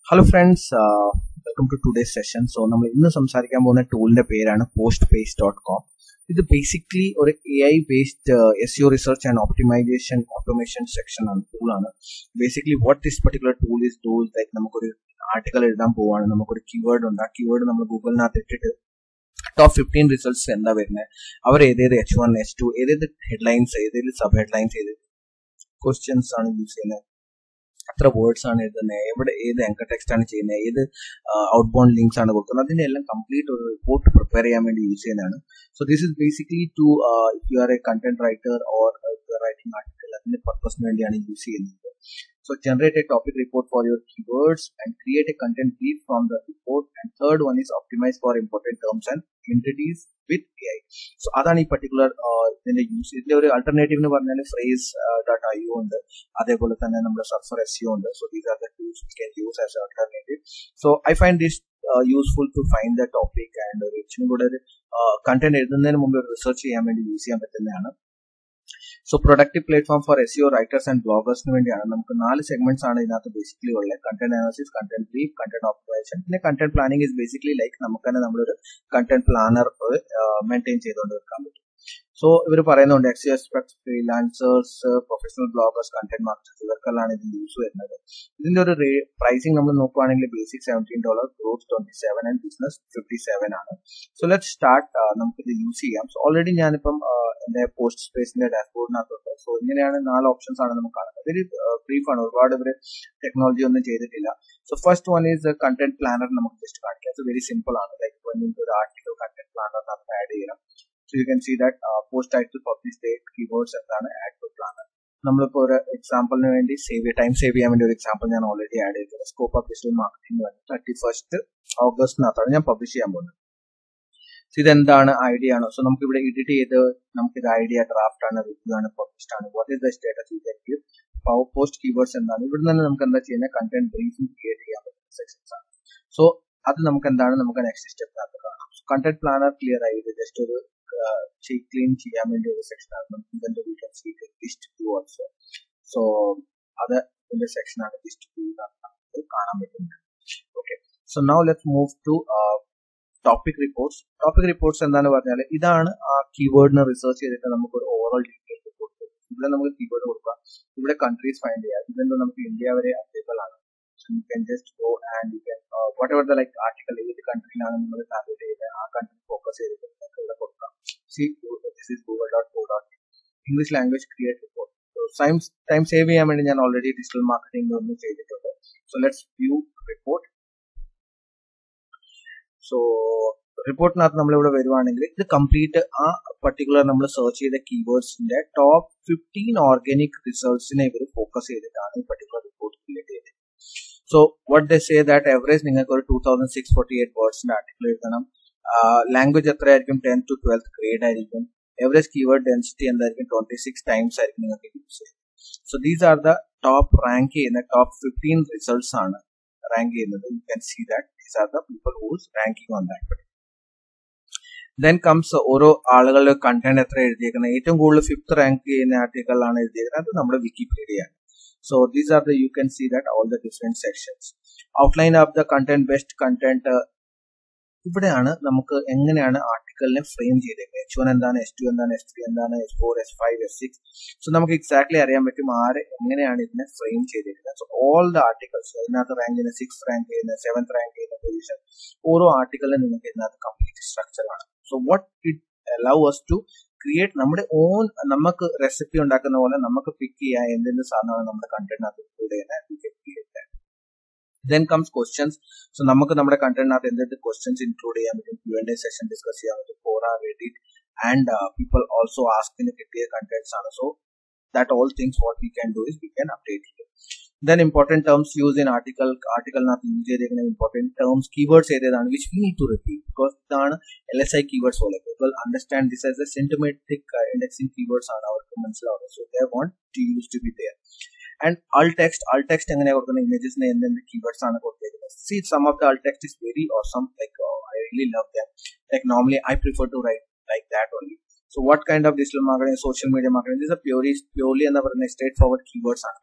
Hello friends, welcome to today's session. So, നമ്മൾ ഇന്ന് സംസാരിക്കാൻ പോകുന്ന ടൂളിന്റെ പേരാണ് postpace.com. ഇത് ബേസിക്കലി ഒരു AI based SEO research and optimization automation section ആണ് ടൂളാണ്. Basically what this particular tool is do like നമുക്കൊരു ആർട്ടിക്കൽ എഴുതാൻ പോവാണ്, നമുക്കൊരു കീവേഡ് ഉണ്ട്. ആ കീവേഡ് നമ്മൾ ഗൂഗിളിനകത്ത് ഇട്ടിട്ട് ടോപ്പ് 15 റിസൾട്ട്സ് എന്താ വരുന്നത്, അവർ ഏതേത് H1 H2 ഏതേത് ഹെഡ്ലൈൻസ് ഏതേത് സബ് ഹെഡ്ലൈൻസ് ഏതേത് ക്വസ്റ്റ്യൻസ് ആണ് യൂസ് ചെയ്യുന്നത്, എത്ര വേർഡ്സ് ആണ് എഴുതുന്നത്, എവിടെ ഏത് ആങ്കർ ടെക്സ്റ്റ് ആണ് ചെയ്യുന്നത്, ഏത് ഔട്ട് ബൗണ്ട് ലിങ്ക്സ് ആണ് കൊടുക്കുന്നത്, അതിന്റെ എല്ലാം കംപ്ലീറ്റ് ഒരു റിപ്പോർട്ട് പ്രിപ്പയർ ചെയ്യാൻ വേണ്ടി യൂസ് ചെയ്യുന്നതാണ്. So this is basically to if you are a content writer or you are writing article, അതിന്റെ പർപ്പസിന് വേണ്ടിയാണ് യൂസ് ചെയ്യുന്നത്. So generate a topic report for your keywords and create a content brief from the report. And third one is optimize for important terms and entities with AI. So adani particular ഇതിന്റെ use. ഇതിന്റെ ഒരു alternative എന്ന് പറഞ്ഞാൽ phrase.io ഉണ്ട്, അതേപോലെ തന്നെ നമ്മുടെ Surfer SEO ഉണ്ട്. So these are the tools we can use as an alternative. So I find this useful to find the topic and ഇച്ചിരി കൂടെ ഒരു content എഴുതുന്നതിന് മുമ്പ് റിസർച്ച് ചെയ്യാൻ വേണ്ടി യൂസ് ചെയ്യാൻ പറ്റുന്നതാണ്. So productive platform for SEO writers and ബ്ലോഗേഴ്സിന് വേണ്ടിയാണ്. നമുക്ക് 4 സെഗ്മെന്റ്സ് ആണ് ഇതിനകത്ത് ബേസിക്കലി ഉള്ളത്. Content analysis, content brief, content optimization, പിന്നെ content planning is basically like നമുക്ക് തന്നെ നമ്മളൊരു കണ്ടന്റ് പ്ലാനർ മെയിൻറ്റെയിൻ ചെയ്തുകൊണ്ട് വെക്കാൻ പറ്റും. സോ ഇവർ പറയുന്നുണ്ട് SEO experts, freelancers, professional bloggers, content marketers, ഇവർക്കെല്ലാം ഇത് യൂസ് വരുന്നത്. ഇതിന്റെ ഒരു പ്രൈസിംഗ് നമ്മൾ നോക്കുകയാണെങ്കിൽ ബേസിക് $17, ഗ്രോത്ത് 27 ആൻഡ് ബിസിനസ് 57 ആണ്. So let start. നമുക്കിത് യൂസ് ചെയ്യാം. സോ ഓൾറെഡി ഞാനിപ്പം എന്റെ പോസ്റ്റ് സ്പേസിന്റെ ഡാഷ്ബോർഡിനകത്തുണ്ട്. സോ ഇങ്ങനെയാണ് 4 ഓപ്ഷൻസ് ആണ് നമുക്ക് കാണുന്നത്. വെരി ബ്രീഫാണ്, ഒരുപാട് ഇവര് ടെക്നോളജി ഒന്നും ചെയ്തിട്ടില്ല. So first one is content planner. നമുക്ക് ജസ്റ്റ് കാണിക്കാം. സോ വെരി സിമ്പിൾ ആണ്. ലൈക്ക് ഒരു ആർട്ടിക്കൽ കണ്ടന്റ് പ്ലാനർ നമുക്ക് ആഡ് ചെയ്യണം. So you can see that post title, publish date, keywords എന്താണ്, add to planner. നമ്മളിപ്പോൾ ഒരു എക്സാമ്പിളിന് വേണ്ടി ടൈം സേവ് ചെയ്യാൻ വേണ്ടി ഒരു എക്സാമ്പിൾ ഞാൻ ഓൾറെഡി ആഡ് ചെയ്തത്. Scope of digital marketing 31st ഓഗസ്റ്റിനകത്താണ് ഞാൻ പബ്ലിഷ് ചെയ്യാൻ പോകുന്നത്. സോ ഇതെന്താണ്, ഐഡിയ ആണ്. സോ നമുക്ക് ഇവിടെ എഡിറ്റ് ചെയ്ത് നമുക്കിത് ഐഡിയ ഡ്രാഫ്റ്റ് ആണ്, റിവ്യൂ ആണ്, പബ്ലിഷ്ഡ് ആണ്, what is the status you can give, post keywords എന്താണ്. ഇവിടെ നിന്ന് നമുക്ക് എന്താ ചെയ്യുന്നത്, കണ്ടന്റ് ബ്രീഫിംഗ് ക്രിയേറ്റ് ചെയ്യാൻ പറ്റുന്ന സെക്ഷൻസ് ആണ്. സോ അത് നമുക്ക് എന്താണ്, നമുക്ക് നെക്സ്റ്റ് സ്റ്റെപ്പിനകത്ത് കാണാം. കണ്ടന്റ് പ്ലാനർ ക്ലിയർ ആയി. ഇത് ജസ്റ്റ് ഒരു ക്ലീൻ ചെയ്യാൻ വേണ്ടി ഒരു സെക്ഷൻ ആണ്. ഇതിന്റെ we can see list 2 also. So അത് ഇതിന്റെ സെക്ഷൻ ആണ്, ലിസ്റ്റ് 2 കാണാൻ പറ്റുന്നത്. Okay, so now let's move to topic reports. Topic reports എന്താണെന്ന് പറഞ്ഞാൽ ഇതാണ് ആ കീവേഡിനെ റിസർച്ച് ചെയ്തിട്ട് നമുക്ക് ഒരു ഓവറോൾ ഡീറ്റെയിൽ റിപ്പോർട്ട് തരും. ഇവിടെ നമുക്ക് കീവേഡ് കൊടുക്കാം, ഇവിടെ കൺട്രീസ് ഫൈൻഡ് ചെയ്യാം. ഇതെന്തോ നമുക്ക് ഇന്ത്യ വരെ അവൈലബിൾ ആണ്. So you can just go and you can whatever the like article ഏത് കൺട്രിയിലാണ് നിങ്ങൾ ടാർഗറ്റ് ചെയ്തത് ആ കൺട്രി ഫോക്കസ് ചെയ്തിട്ട് നിങ്ങൾക്ക് ഇവിടെ കൊടുക്കാം. See, this is google.co.in English language create report. So time save ചെയ്യാൻ വേണ്ടി ഞാൻ ഓൾറെഡി ഡിജിറ്റൽ മാർക്കറ്റിംഗ് ഒന്ന് ചെയ്തിട്ടുണ്ട്. So let's view report. So റിപ്പോർട്ടിനകത്ത് നമ്മൾ ഇവിടെ വരുവാണെങ്കിൽ ഇത് കംപ്ലീറ്റ് ആ പർട്ടിക്കുലർ നമ്മൾ സെർച്ച് ചെയ്ത കീവേഡ്സിന്റെ ടോപ്പ് 15 ഓർഗാനിക് റിസൾട്ട്സിനെ ഇവർ ഫോക്കസ് ചെയ്തിട്ടാണ് ഈ പർട്ടിക്കുലർ റിപ്പോർട്ട് ക്രിയേറ്റ് ചെയ്തത്. So what they say that average നിങ്ങൾക്ക് ഒരു 2648 വേർഡ്സിന്റെ ആർട്ടിക്കിൾ എഴുതണം. ലാംഗ്വേജ് എത്രയായിരിക്കും, 10 to 12th ഗ്രേഡ് ആയിരിക്കും. എവറേജ് കീവേഡ് ഡെൻസിറ്റി എന്തായിരിക്കും, 26 ടൈംസ് ആയിരിക്കും നിങ്ങൾക്ക് യൂസ് ചെയ്യുന്നത്. So these are the top rank ചെയ്യുന്ന ടോപ്പ് 15 റിസൾട്ട്സ് ആണ് റാങ്ക് ചെയ്യുന്നത്. You can see that these are the people whose ranking on that. Then comes ഓരോ ആളുകളുടെ കണ്ടന്റ് എത്ര എഴുതിയേക്കുന്നത്. ഏറ്റവും കൂടുതൽ 5th റാങ്ക് ചെയ്യുന്ന ആർട്ടിക്കിൾ ആണ് എഴുതിയേക്കുന്നത്. അത് നമ്മുടെ വിക്കിപീഡിയ ആണ്. So these are the, you can see that all the different sections. Outline of the content, best content. ഇവിടെയാണ് നമുക്ക് എങ്ങനെയാണ് ആർട്ടിക്കലിനെ ഫ്രെയിം ചെയ്തേക്കുന്നത്. H1 എന്താണ്, H2 എന്താണ്, H3 എന്താണ്, H4, H5, H6. സോ നമുക്ക് എക്സാക്ട്ലി അറിയാൻ പറ്റും ആര് എങ്ങനെയാണ് ഇതിനെ ഫ്രെയിം ചെയ്തിരിക്കുന്നത്. സോ ഓൾ ദ ആർട്ടിക്കിൾസ് ഇതിനകത്ത് റാങ്ക് ചെയ്യുന്ന 6th റാങ്ക് ചെയ്യുന്ന 7th റാങ്ക് ചെയ്യുന്ന പൊസിഷൻ ഓരോ ആർട്ടിക്കലിനും നിങ്ങൾക്ക് ഇതിനകത്ത് കംപ്ലീറ്റ് സ്ട്രക്ചർ ആണ്. So what it allow us to create നമ്മുടെ ഓൺ, നമുക്ക് റെസിപ്പി ഉണ്ടാക്കുന്ന പോലെ നമുക്ക് പിക്ക് ചെയ്യാൻ എന്തെങ്കിലും സാധനമാണ് നമ്മുടെ കണ്ടന്റിനകത്ത് ഇൻക്ലൂഡ് ചെയ്യുന്നത്. Then comes questions. സോ നമുക്ക് നമ്മുടെ കണ്ടന്റിനകത്ത് എന്തെങ്കിലും ക്വസ്റ്റ്യൻസ് ഇൻക്ലൂഡ് ചെയ്യാൻ പറ്റും. Q&A സെഷൻ ഡിസ്കസ് ചെയ്യാൻ പറ്റും. Quora, Reddit and people also ആസ്കിന് കിട്ടിയ കണ്ടന്റ്സ് ആണ്. So that all things what we can do is we can update here. Then important terms used in article not use ചെയ്തിരിക്കുന്ന important terms, keywords ഏതാണ് which we need to repeat because ഇതാണ് LSI keywords പോലെ. People understand this as a symptomatic indexing keywords ആണ് അവർക്ക് മനസ്സിലാവുന്നത്. So they want to use to be there. And alt text എങ്ങനെ കൊടുക്കുന്ന ഇമേജസിന് എന്തെങ്കിലും keywords ആണ് കൊടുത്തിരിക്കുന്നത്. See, some of the alt text is very awesome, like I really love them. Like normally I prefer to write like that only. So what kind of digital marketing, social media marketing, these are purely and straightforward keywords. But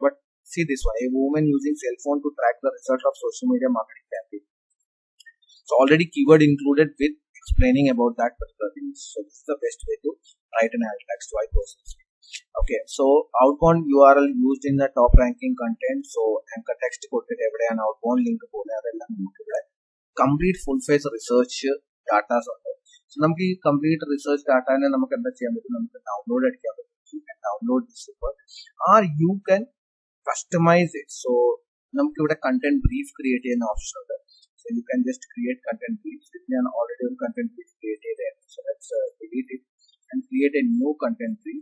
See this one, a woman using cell phone to track the result of social media marketing campaign. So already keyword included with explaining about that particular thing. So this is the best way to write an alt text to iPost. Okay, so outbound URL used in the top ranking content. So anchor text കൊടുത്തിട്ട് എവിടെയാണ് outbound link പോകുന്നത് അതെല്ലാം നമുക്ക് ഇവിടെ complete full face research data ഉണ്ട്. So നമുക്ക് ഈ complete research data നെ നമുക്ക് എന്താ ചെയ്യാൻ പറ്റും, നമുക്ക് download അടിക്കാൻ പറ്റും. You can download this super or you can customize it. So നമുക്ക് ഇവിടെ content brief create ചെയ്യുന്ന ഓപ്ഷൻ ഉണ്ട്. So you can just create content briefs. ഞാൻ already ഒരു content brief create ചെയ്തതാണ്. So let's delete it and create a new content brief.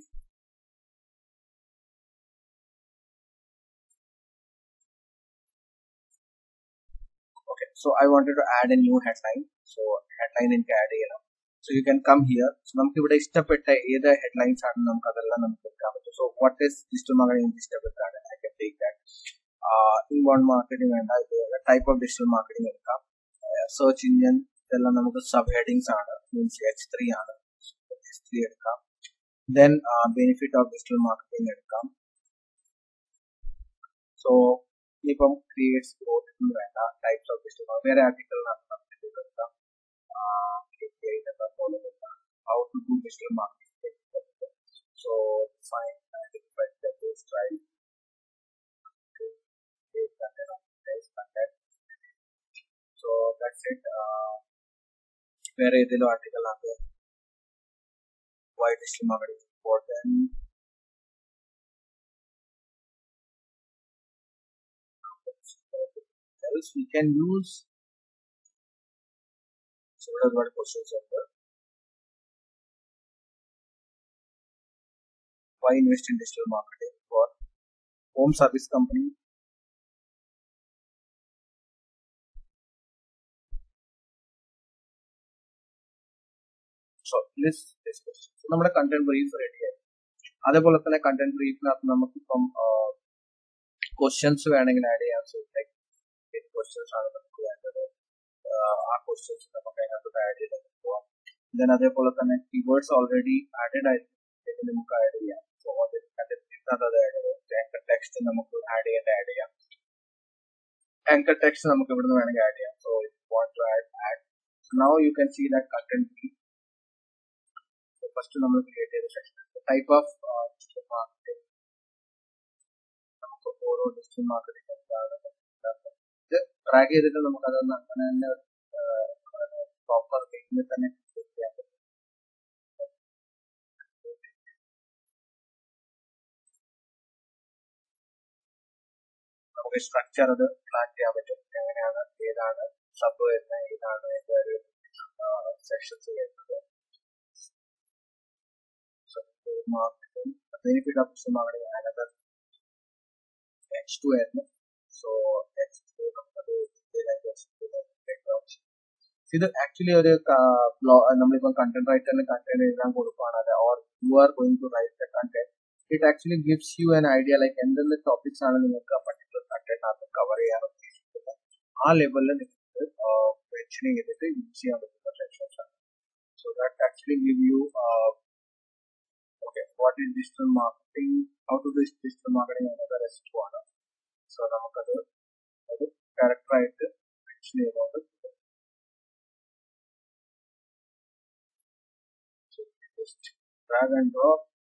Okay, so I wanted to add a new headline. So headline in add ചെയ്യണം. So you can come here. So നമുക്ക് ഇവിടെ ഇഷ്ടപ്പെട്ട ഏത് headlines ആണ് നമുക്ക് അതെല്ലാം നമുക്ക് എടുക്കാൻ പറ്റും. So what is digital marketing ഇഷ്ടപ്പെട്ടാണ് I can take that. Inbound marketing വേണ്ട, ഇത് type of digital marketing എടുക്കാം. Search engine ഇതെല്ലാം നമുക്ക് sub headings ആണ്, means H3 ആണ്. H3 എടുക്കാം. Then benefit of digital marketing എടുക്കാം. So ഇപ്പം creates growth വേണ്ട, types of digital marketing വേറെ article നമുക്ക് എടുക്കാം. How to do digital marketing. So find identify the best right. So that's it. Where is the article on there? Why digital marketing is important? Else we can use. So what questions are there? Why invest in digital marketing for home service company? So this question. So നമ്മുടെ content brief ready ആയി. അതേപോലെ തന്നെ content briefനകത്ത് നമുക്ക് ഇപ്പം questions വേണമെങ്കിൽ add ചെയ്യാം. So like questions ആണ് നമുക്ക് വേണ്ടത്, ആ questions നമുക്ക് അതിനകത്ത് ആഡ് ചെയ്ത് പോവാം. Then അതേപോലെ തന്നെ keywords already added ആയിരിക്കും, നമുക്ക് ആഡ് ചെയ്യാം. So content briefനകത്ത് അത് ആഡ് ചെയ്യാം. anchor text നമുക്ക് ആഡ് ചെയ്യാം. anchor text നമുക്ക് ഇവിടുന്ന് വേണമെങ്കിൽ ആഡ് ചെയ്യാം. So if you want to add. So now you can see that content brief. First നമ്മൾ create ചെയ്ത section type of digital marketing, നമുക്ക് ഓരോ digital marketing എന്താണ് ഇത് ട്രാക്ക് ചെയ്തിട്ട് നമുക്ക് അതൊന്ന് അങ്ങനെ പ്രോപ്പർ പേജിൽ തന്നെ ചെയ്യാൻ പറ്റും. നമുക്ക് സ്ട്രക്ചർ അത് പ്ലാൻ ചെയ്യാൻ പറ്റും, എങ്ങനെയാണ് ഏതാണ് സബ് വരുന്നത്, ഏതാണ് അതിന്റെ ഒരു സെക്ഷൻസ് വരുന്നത്. Marketing, benefit of digital marketing, another H2 ആയിരുന്നു. So H2 ഇത് ആക്ച്വലി ഒരു നമ്മളിപ്പം കണ്ടന്റ് റൈറ്ററിന് കണ്ടന്റ് എഴുതാൻ കൊടുക്കുകയാണ്, or you are going to write the content, it actually gives you an idea like എന്തെല്ലാം ടോപ്പിക്സ് ആണ് നിങ്ങൾക്ക് പർട്ടിക്കുലർ കണ്ടന്റ് അത് കവർ ചെയ്യാൻ ഉദ്ദേശിക്കുന്നത്. ആ ലെവലിൽ നിങ്ങൾക്ക് മെൻഷൻ ചെയ്തിട്ട് യൂസ് ചെയ്യാൻ പറ്റുന്ന സെക്ഷൻസ് ആണ്. So that actually give you what is digital marketing, how to do digital marketing another S2 ആണ്. So നമുക്കത് ഒരു ക്യാരക്ടർ ആയിട്ട് മെൻഷൻ ചെയ്തുകൊണ്ട് just drag and drop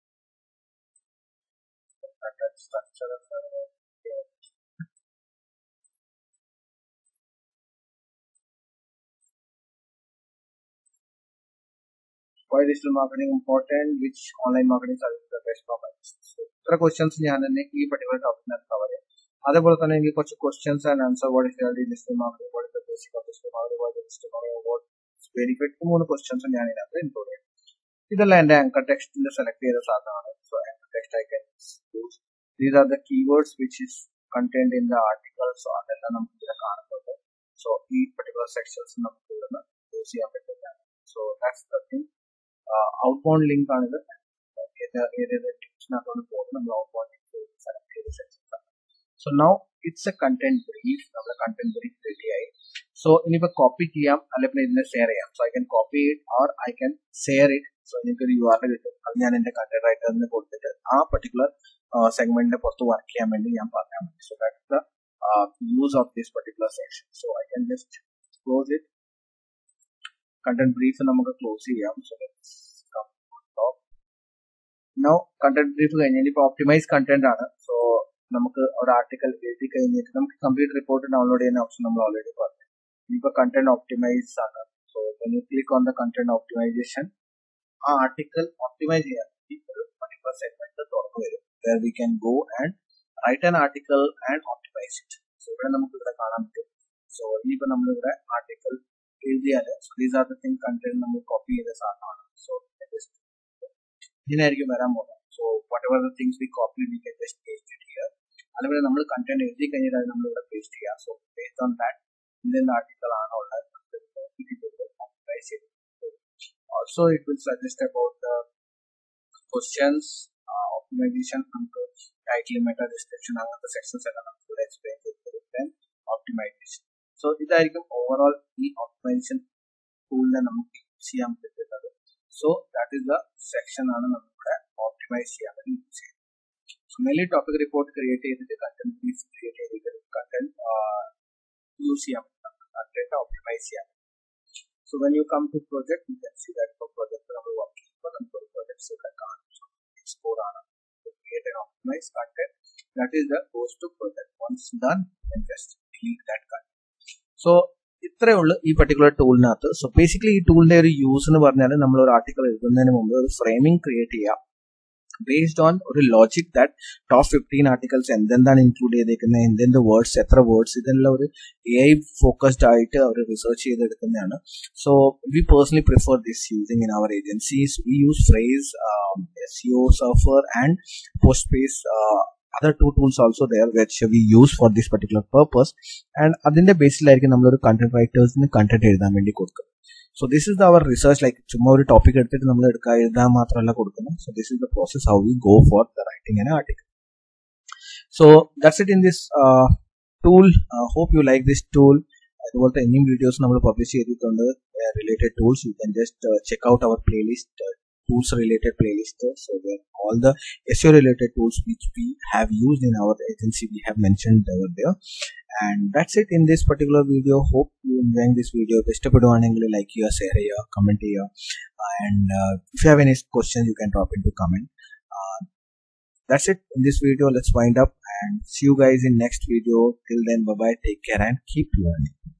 content structure. Why digital marketing important, which online marketing service is the best for my business. ഇത്ര questions ഞാൻ തന്നെ ഈ particular ടോപ്പിക്കിനകത്ത് cover ചെയ്യാം. അതേപോലെ തന്നെ എനിക്ക് കുറച്ച് questions and answer, what is digital marketing, what is the basic of digital marketing, what is digital marketing, what is benefit, 3 questions ഞാൻ ഇതിനകത്ത് ഇൻക്ലൂഡ് ചെയ്യും. ഇതെല്ലാം എൻ്റെ ആങ്കർ ടെക്സ്റ്റിൽ സെലക്ട് ചെയ്ത സാധനമാണ്. So anchor text I can use. These are the keywords which is content in the articles. അതെല്ലാം നമുക്ക് ഇതിൽ കാണുന്നുണ്ട്. സോ ഈ പർട്ടിക്കുലർ സെക്ഷൻസ് നമുക്ക് ഇവിടുന്ന് യൂസ് ചെയ്യാൻ പറ്റുന്നതാണ്. So that's the thing. Outbound link ആണിത്. ഏത് ടിപ്സിനകത്താണ് പോകുന്നത് നമ്മൾ ഔട്ട്ബൗണ്ട് ലിങ്ക് സെലക്ട് ചെയ്ത സെക്ഷൻസ് ആണ്. So now it's a content brief. നമ്മുടെ കണ്ടന്റ് ബ്രീഫ് റെഡി ആയി. സോ ഇനിയിപ്പോൾ കോപ്പി ചെയ്യാം, അല്ലെങ്കിൽ ഇതിനെ ഷെയർ ചെയ്യാം. So I can copy it or I can share it. So എനിക്കൊരു URL കിട്ടും, അത് ഞാൻ എൻ്റെ കണ്ടന്റ് റൈറ്ററിന് കൊടുത്തിട്ട് ആ പർട്ടിക്കുലർ segment പുറത്ത് വർക്ക് ചെയ്യാൻ വേണ്ടി ഞാൻ പറഞ്ഞാൽ മതി. So that's the use of this particular section. So I can just close it. Content brief നമുക്ക് ക്ലോസ് ചെയ്യാം. So let's come on top. Now content brief കഴിഞ്ഞാൽ ഇപ്പോൾ optimize content ആണ്. So നമുക്ക് ഒരു ആർട്ടിക്കൽ എഴുതി കഴിഞ്ഞിട്ട് നമുക്ക് കംപ്ലീറ്റ് റിപ്പോർട്ട് ഡൗൺലോഡ് ചെയ്യുന്ന ഓപ്ഷൻ നമ്മൾ ഓൾറെഡി പറഞ്ഞു. ഇപ്പോൾ കണ്ടന്റ് ഒപ്റ്റിമൈസ് ആണ്. So when you click on the content optimization, ആ ആർട്ടിക്കൽ ഒപ്റ്റിമൈസ് ചെയ്യാൻ വേണ്ടി ഒരു പർട്ടിക്കുലർ സെഗ്മെന്റ് തുറന്നു വരും. Where we can go and write an article and optimize it. So ഇവിടെ നമുക്ക് ഇവിടെ കാണാൻ പറ്റും. സോ ഇനിയിപ്പോൾ നമ്മളിവിടെ ആർട്ടിക്കൽ എഴുതിയാൽ so these are the things content നമ്മൾ കോപ്പി ചെയ്ത സാധനമാണ്. സോ ഇതിനായിരിക്കും വരാൻ പോകുന്നത്. So whatever the things we copy we can just paste it here. അതുപോലെ നമ്മൾ കണ്ടന്റ് എഴുതി കഴിഞ്ഞാൽ അത് നമ്മളിവിടെ പേസ്റ്റ് ചെയ്യാം. സോ based on that ഇതിന്റെ ആർട്ടിക്കൽ ആണോ ഉള്ളത് optimize it. Also it will suggest about the questions, optimization, title, meta description അങ്ങനത്തെ സെക്ഷൻസ് എല്ലാം നമുക്ക് ഇവിടെ എക്സ്പ്ലെയിൻ ചെയ്തിട്ട് then optimization. സോ ഇതായിരിക്കും ഓവറോൾ ഈ ഓപ്റ്റിമൈസേഷൻ ടൂളിനെ നമുക്ക് യൂസ് ചെയ്യാൻ പറ്റുന്നത്. So that is the section ആണ് നമുക്ക് ഓപ്റ്റിമൈസ് ചെയ്യാൻ വേണ്ടി യൂസ് ചെയ്യുന്നത്. So mainly topic report create ചെയ്തിട്ട് കണ്ടന്റ് ബ്രീഫ് ക്രിയേറ്റ് ചെയ്തിട്ട് കണ്ടന്റ് യൂസ് ചെയ്യാൻ പറ്റും, കണ്ടന്റ് ഓപ്റ്റിമൈസ് ചെയ്യാൻ. So when you come to project, you can see that for project നമ്മൾ വർക്ക് ചെയ്യുമ്പോൾ നമുക്ക് ഒരു projects ഇവിടെ കാണും. Explore ആണ് to create and optimize content. That is the goes to project. Once done, then just delete that content. So ഇത്രയേ ഉള്ളൂ ഈ പർട്ടിക്കുലർ ടൂളിനകത്ത്. സോ ബേസിക്കലി ഈ ടൂളിന്റെ ഒരു യൂസ് എന്ന് പറഞ്ഞാൽ നമ്മൾ ഒരു ആർട്ടിക്കൽ എഴുതുന്നതിന് മുമ്പ് ഒരു ഫ്രെയിമിംഗ് ക്രിയേറ്റ് ചെയ്യാം based on ഒരു ലോജിക് ദാറ്റ് ടോപ്പ് 15 ആർട്ടിക്കൽസ് എന്തെന്താണ് ഇൻക്ലൂഡ് ചെയ്തേക്കുന്നത്, എന്തെന്ത് വേർഡ്സ്, എത്ര വേർഡ്സ്, ഇതെല്ലാം ഒരു AI ഫോക്കസ്ഡ് ആയിട്ട് അവർ റിസർച്ച് ചെയ്തെടുക്കുന്നതാണ്. So we personally prefer this using in our agencies. We use Frase, SEO Surfer and Postbase. Other two tools also there which we use for this particular purpose. And അതിന്റെ ബേസിലായിരിക്കും നമ്മളൊരു content റൈറ്റേഴ്സിന് content എഴുതാൻ വേണ്ടി കൊടുക്കുന്നത്. So this is our research, like ചുമ്മാ ഒരു topic എടുത്തിട്ട് നമ്മൾ എഴുതാൻ മാത്രമല്ല കൊടുക്കുന്നത്. So this is the process how we go for the writing an article. So that's it in this tool. Hope you like this tool. അതുപോലത്തെ ഇനിയും videos നമ്മൾ പബ്ലിഷ് ചെയ്തിട്ടുണ്ട് related tools. You can just check out our playlist, tools related playlist. So there all the SEO related tools which we have used in our agency we have mentioned over there. And that's it in this particular video. Hope you enjoying this video. ഇഷ്ടപ്പെടുവാണെങ്കിൽ like ചെയ്യുക, share ചെയ്യുക, comment ചെയ്യുക. And if you have any questions you can drop into comment. That's it in this video. Let's wind up and see you guys in next video. Till then, bye bye, take care and keep learning.